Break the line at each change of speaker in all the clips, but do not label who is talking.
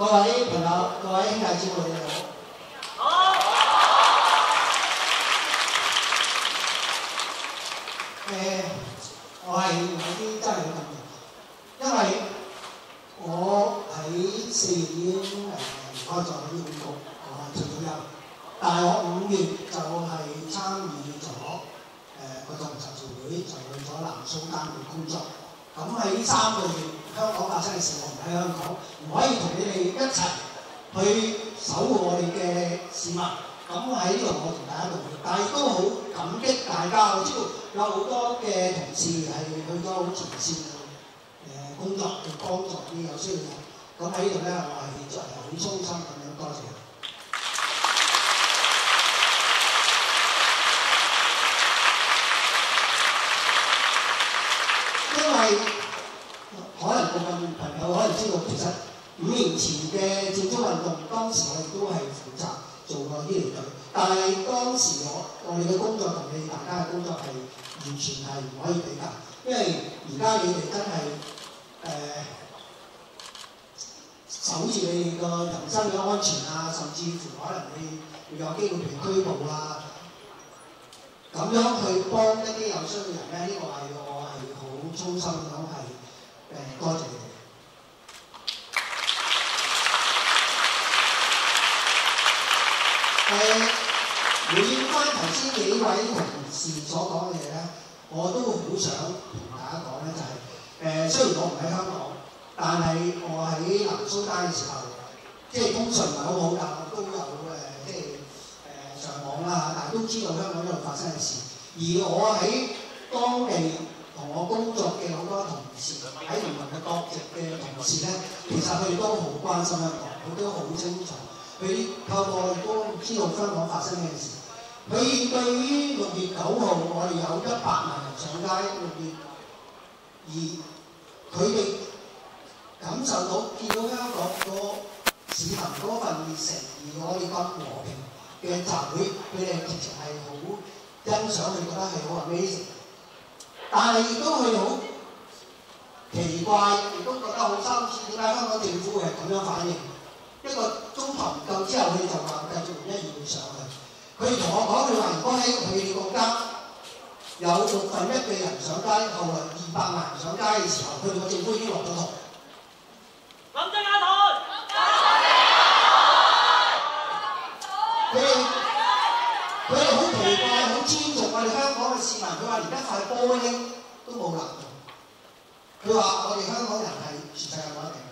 各位朋友、各位兄弟姊妹，你好。好。我係有啲真係好感動，因為我喺4月已經離開咗醫管局，我退咗休。但係我5月就係參與咗個動集團會，就去咗南蘇丹嘅工作。咁喺呢3個月，香港發生嘅事，我唔喺香港，唔可以同你哋一齊去守護我哋嘅市民。咁喺呢度我同大家道歉，但係都好感激大家。我知道有好多嘅同事係去咗好前線嘅工作，去幫助啲有需要嘅人。咁喺呢度咧，我係好衷心咁樣多謝。因為可能部分朋友可能知道，其實5年前嘅佔中運動，當時我亦都係負責做過醫療隊，但係當時我哋嘅工作同你大家嘅工作係完全係唔可以比較，因為而家你哋真係守住你哋個人身嘅安全啊，甚至乎可能你會有機會被拘捕啊，咁樣去幫一啲有需要嘅人咧，呢個係我係好衷心咁係多謝你哋。回應翻頭先幾位同事所講嘅嘢咧，我都好想同大家講咧，就係雖然我唔喺香港，但係我喺南蘇丹嘅時候，即係通訊唔係好好，但我都有即係上網啦，但係都知道香港呢度發生嘅事。而我喺當地同我工作嘅好多同事，喺唔同嘅國籍嘅同事咧，其實佢哋都好關心香港，佢都好清楚。佢透過都知道香港發生嘅事。佢對於6月9號我哋有100萬人上街，6月而佢哋感受到見到香港個市民嗰份熱誠，而我哋咁和平嘅集會，佢哋其實係好欣賞，佢覺得係好 amazing。但係亦都佢好奇怪，亦都覺得好羞恥，點解香港政府會係咁樣反應？一個鐘頭唔夠之後，佢就話繼續1月會上去。佢同我講，佢話如果喺佢哋國家有1/6嘅人上街，後來200萬人上街嘅時候，佢哋個政府已經落咗台。林鄭下台！佢哋好奇怪，好尊重我哋香港嘅市民。佢話連一塊玻璃都冇攔到。佢話我哋香港人係全世界冇得頂。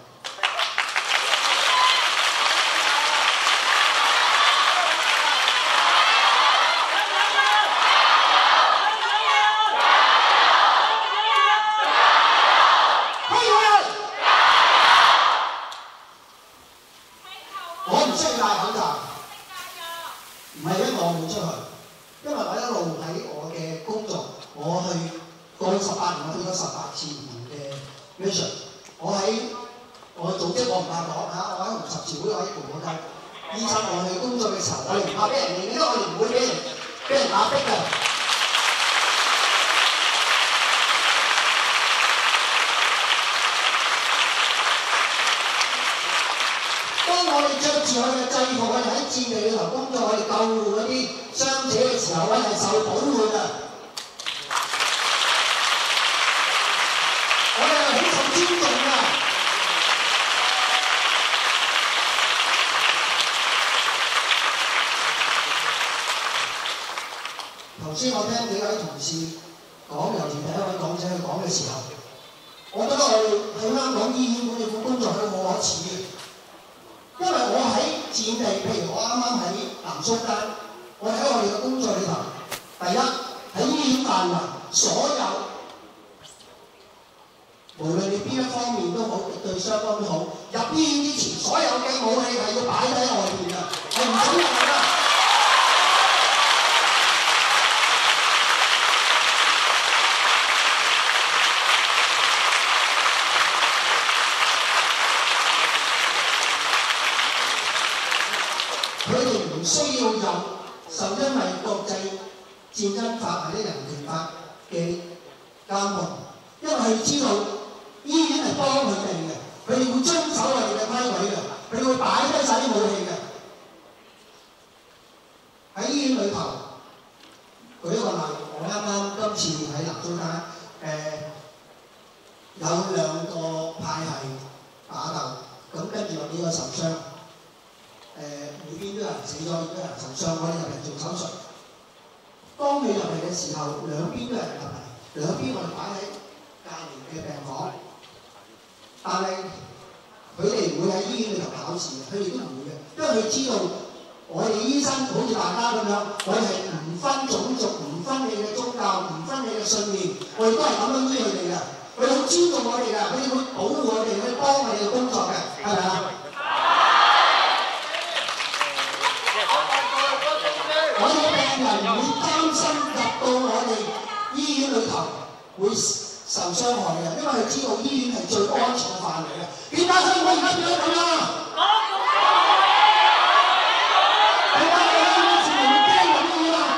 唔係因為我冇出去，因為我一路喺我嘅工作，我去過去18年，我去咗18次唔同嘅 mission。我喺我組織，我唔怕講嚇，我喺紅十字會，我喺葡萄牙醫生，我去工作嘅時候，我哋唔怕俾人認，因為我哋唔會俾人壓迫嘅。當我哋着住我哋嘅制服，我哋喺戰地裏頭工作，我哋救護嗰啲傷者嘅時候，我哋係受保護嘅。我哋係好受尊重嘅。頭先我聽幾位同事講，尤其第一位講者去講嘅時候，我覺得我哋喺香港醫院管理局工作係冇可恥嘅。因為我喺戰地，譬如我啱啱喺南蘇丹，我喺我哋嘅工作裏頭，第一喺醫院範圍，所有無論你邊一方面都好，對雙方都好，入醫院之前，所有嘅武器係要擺喺外邊嘅，係唔準入嘅。佢哋唔需要有受因為國際戰爭法或者人權法嘅監控，因為佢知道醫院係幫佢哋嘅，佢哋會遵守我哋嘅規矩嘅。 佢會擺低晒啲武器嘅。喺醫院裏頭，舉一個例，我啱啱今次喺南中間，有2個派系打鬥，咁跟住有幾個受傷，每邊都有人死咗，亦都有人受傷，我哋入嚟做手術。當你入嚟嘅時候，兩邊都有人入嚟，兩邊我哋擺喺隔離嘅病房，但係佢哋唔會喺醫院裏頭搞事嘅，佢哋都唔會嘅，因為佢知道我哋醫生好似大家咁樣，我哋係唔分種族、唔分你嘅宗教、唔分你嘅信念，我哋都係咁樣醫佢哋嘅，佢哋好尊重我哋㗎，佢哋會保護我哋，去幫我哋嘅工作嘅，係咪啊？我哋嘅病人唔會擔心入到我哋醫院裏頭會受傷害嘅，因為佢知道醫院係最安全嘅範圍嘅。點解香港而家變咗咁啊？點解我哋醫院市民唔驚咁樣啊？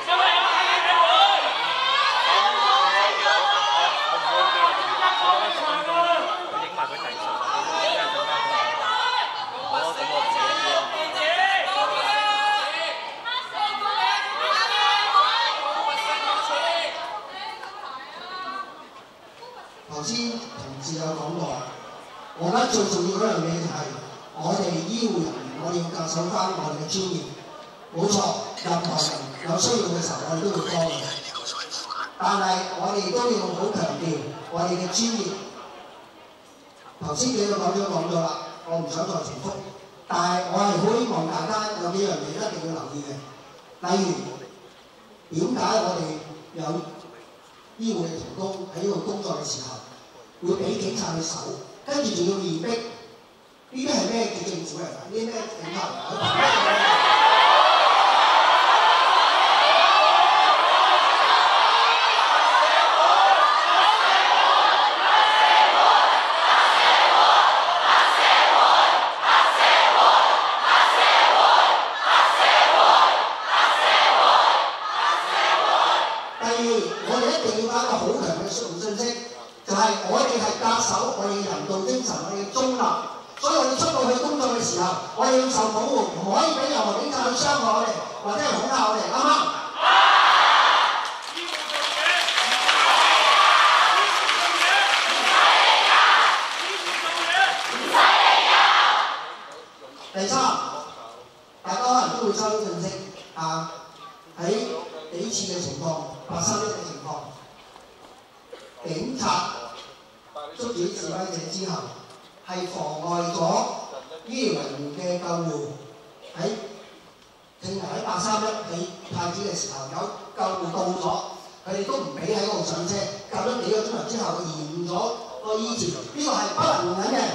頭先同事有講過，我覺得最重要嗰樣嘢就係我哋醫護人員，我哋要恪守翻我哋嘅專業。冇錯，任何人有需要嘅時候，我哋都會幫嘅。但係我哋都要好強調我哋嘅專業。頭先幾個講咗啦，我唔想再重複。但係我係好希望大家有幾樣嘢一定要留意嘅，例如點解我哋有醫護嘅同工喺呢度工作嘅時候，會俾警察去搜，跟住仲要面壁，呢啲係咩嘅政府嚟㗎？呢啲咩警察嚟㗎？我哋係恪守我哋嘅人道精神，我哋嘅中立，所以我哋出到去工作嘅時候，我哋要受保護，唔可以俾任何警察去傷害我哋，或者係恐嚇我哋，啱唔啱？第三，大家可能都會收到信息啊，喺幾次嘅情況，831嘅情況，警察捉住示威者之後，係妨礙咗醫療人員嘅救護。正係喺831起太子嘅時候，有救護到咗，佢哋都唔俾喺嗰度上車，救咗幾個鐘頭之後，延咗個醫治，呢個係不能容忍嘅。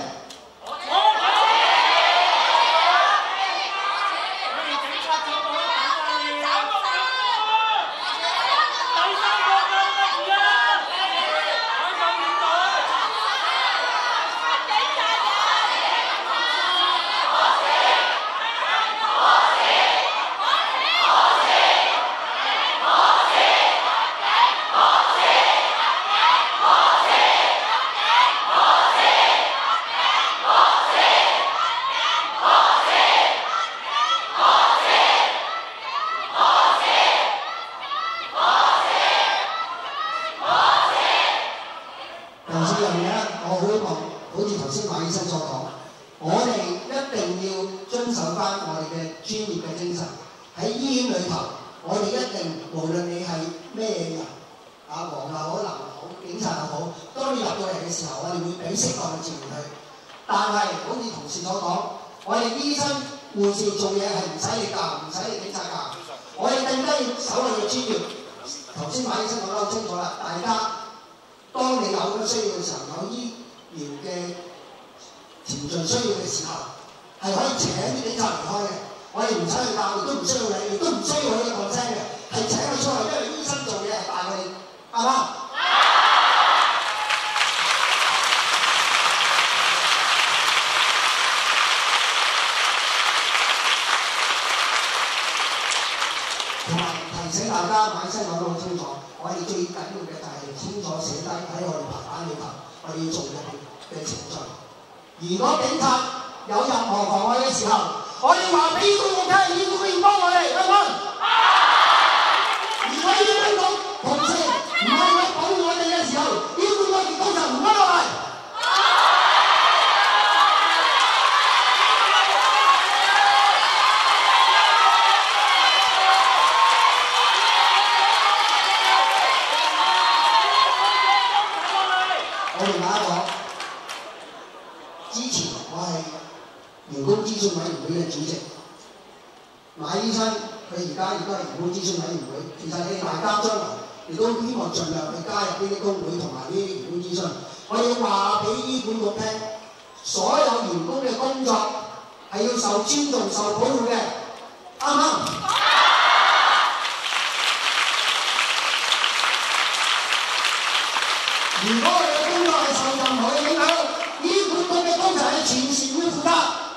有任何妨礙嘅時候，我要話俾醫管局聽，醫管局要幫我哋，啱唔啱？如果醫管局同事唔係去保護我哋嘅時候，醫管局員工就唔安落嚟。我同大家講，之前我係員工諮詢委員會嘅主席，馬醫生佢而家亦都係員工諮詢委員會。其實你哋大家將來亦都希望盡量去加入呢啲工會同埋呢啲員工諮詢。我要話俾醫管局聽，所有員工嘅工作係要受尊重、受保護嘅，啱唔啱？如果我哋嘅工作係受任何嘅影響，醫管局嘅工作係全線要負責。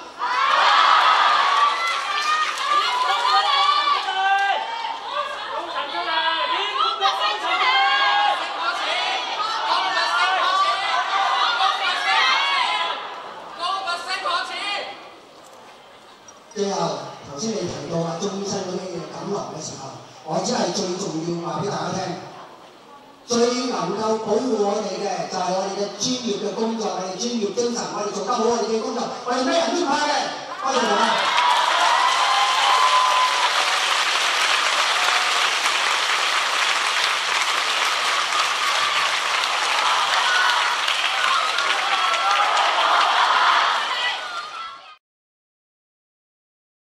最後，頭先你提到啊，鍾醫生嗰啲嘢錦囊嘅時候，我只係最重要話俾大家聽。最能夠保護我哋嘅就係我哋嘅專業嘅工作，我哋專業精神，我哋做得好我哋嘅工作，我哋咩人都唔怕嘅。多謝大家。